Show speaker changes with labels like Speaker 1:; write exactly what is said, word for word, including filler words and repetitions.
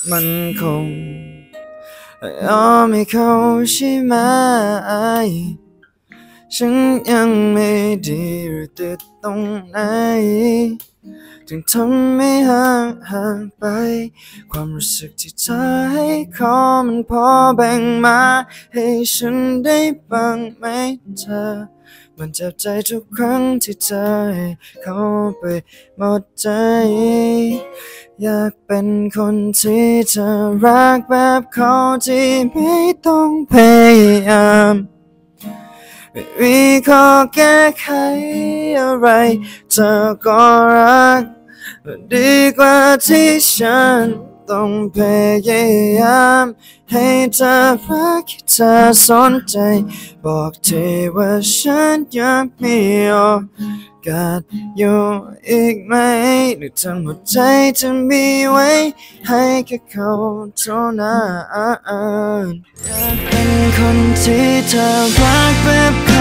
Speaker 1: มันคงยอมให้เขาใช่ไหมฉันยังไม่ดีหรือติดตรงไหนถึงทำไม่ห่างห่างไปความรู้สึกที่เธอให้ขอมันพอแบ่งมาให้ฉันได้บ้างไหมเธอมันเจ็บใจทุกครั้งที่เธอให้เขาไปหมดใจอยากเป็นคนที่เธอรักแบบเขาที่ไม่ต้องพยายามไม่มีข้อแก้ไขอะไรเธอก็รักดีกว่าที่ฉันต้องพยายามให้เธอรักให้เธอสนใจบอกทีว่าฉันยังมีโอกาสอยู่อีกไหมหรือทั้งหมดใจจะมีไว้ให้แค่เขาเท่านั้นอยากเป็นคนที่เธอรักแบบ